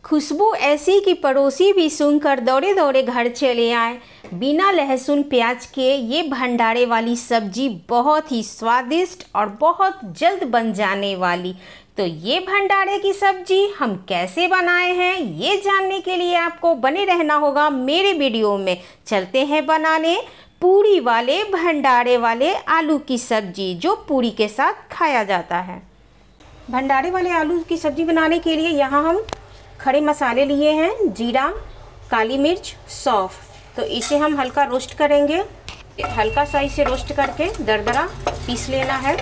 खुशबू ऐसी कि पड़ोसी भी सुनकर दौड़े दौड़े घर चले आए। बिना लहसुन प्याज के ये भंडारे वाली सब्जी बहुत ही स्वादिष्ट और बहुत जल्द बन जाने वाली। तो ये भंडारे की सब्जी हम कैसे बनाए हैं, ये जानने के लिए आपको बने रहना होगा मेरे वीडियो में। चलते हैं बनाने पूरी वाले भंडारे वाले आलू की सब्जी, जो पूरी के साथ खाया जाता है। भंडारे वाले आलू की सब्जी बनाने के लिए यहाँ हम खड़े मसाले लिए हैं, जीरा, काली मिर्च, सौंफ। तो इसे हम हल्का रोस्ट करेंगे। हल्का सा इसे रोस्ट करके दरदरा पीस लेना है।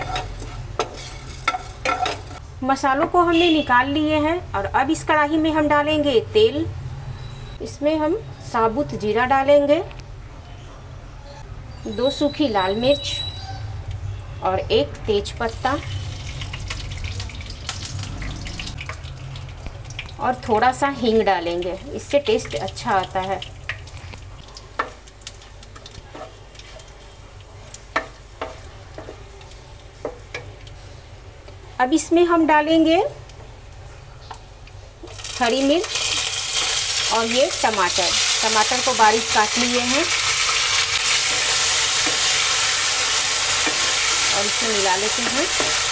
मसालों को हमने निकाल लिए हैं और अब इस कढ़ाई में हम डालेंगे तेल। इसमें हम साबुत जीरा डालेंगे, 2 सूखी लाल मिर्च और 1 तेज पत्ता और थोड़ा सा हींग डालेंगे, इससे टेस्ट अच्छा आता है। अब इसमें हम डालेंगे हरी मिर्च और ये टमाटर को बारीक काट लिए हैं और इसे मिला लेते हैं।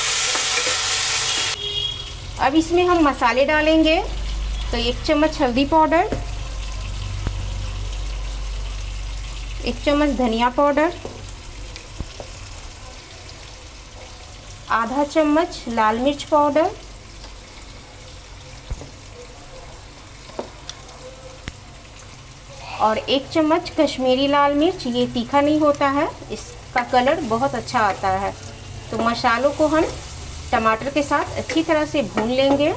अब इसमें हम मसाले डालेंगे। तो 1 चम्मच हल्दी पाउडर, 1 चम्मच धनिया पाउडर, आधा चम्मच लाल मिर्च पाउडर और 1 चम्मच कश्मीरी लाल मिर्च। ये तीखा नहीं होता है, इसका कलर बहुत अच्छा आता है। तो मसालों को हम टमाटर के साथ अच्छी तरह से भून लेंगे।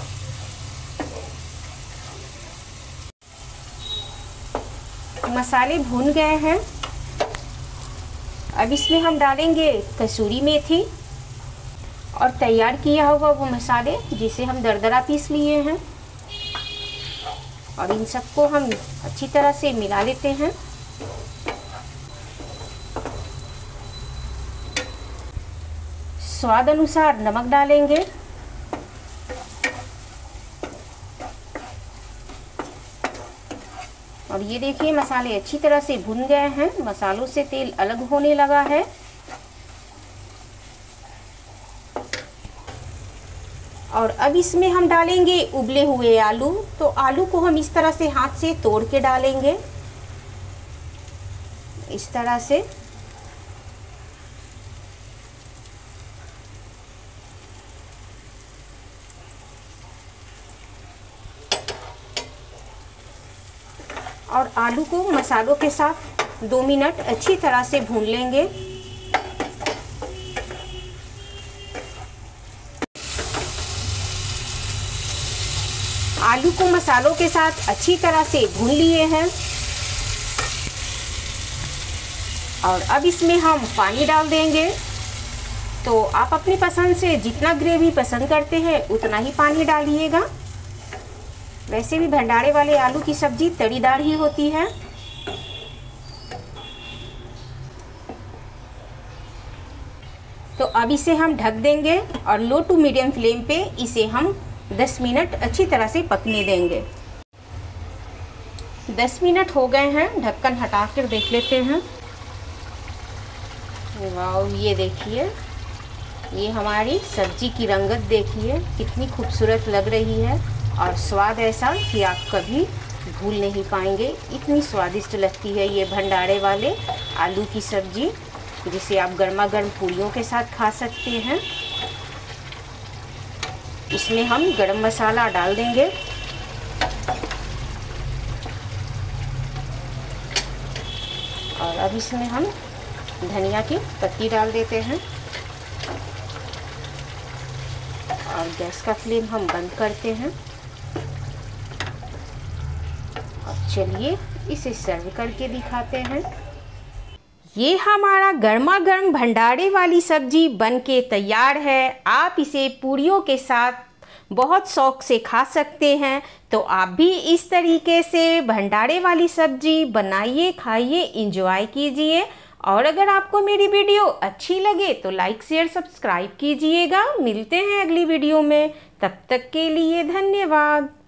मसाले भून गए हैं। अब इसमें हम डालेंगे कसूरी मेथी और तैयार किया हुआ वो मसाले जिसे हम दरदरा पीस लिए हैं, और इन सबको हम अच्छी तरह से मिला लेते हैं। स्वाद अनुसार नमक डालेंगे और ये देखिए मसाले अच्छी तरह से भुन गए हैं। मसालों से तेल अलग होने लगा है। और अब इसमें हम डालेंगे उबले हुए आलू। तो आलू को हम इस तरह से हाथ से तोड़ के डालेंगे, इस तरह से। और आलू को मसालों के साथ 2 मिनट अच्छी तरह से भून लेंगे। आलू को मसालों के साथ अच्छी तरह से भून लिए हैं और अब इसमें हम पानी डाल देंगे। तो आप अपनी पसंद से जितना ग्रेवी पसंद करते हैं उतना ही पानी डालिएगा। वैसे भी भंडारे वाले आलू की सब्जी तड़ीदार ही होती है। तो अब इसे हम ढक देंगे और लो टू मीडियम फ्लेम पे इसे हम 10 मिनट अच्छी तरह से पकने देंगे। 10 मिनट हो गए हैं, ढक्कन हटा कर देख लेते हैं। वाह, ये देखिए, ये हमारी सब्जी की रंगत देखिए कितनी खूबसूरत लग रही है और स्वाद ऐसा कि आप कभी भूल नहीं पाएंगे। इतनी स्वादिष्ट लगती है ये भंडारे वाले आलू की सब्जी, जिसे आप गर्मा गर्म पूरियों के साथ खा सकते हैं। इसमें हम गरम मसाला डाल देंगे और अब इसमें हम धनिया की पत्ती डाल देते हैं और गैस का फ्लेम हम बंद करते हैं। अब चलिए इसे सर्व करके दिखाते हैं। ये हमारा गर्मा गर्म भंडारे वाली सब्जी बनके तैयार है। आप इसे पूरियों के साथ बहुत शौक से खा सकते हैं। तो आप भी इस तरीके से भंडारे वाली सब्जी बनाइए, खाइए, एंजॉय कीजिए। और अगर आपको मेरी वीडियो अच्छी लगे तो लाइक, शेयर, सब्सक्राइब कीजिएगा। मिलते हैं अगली वीडियो में, तब तक के लिए धन्यवाद।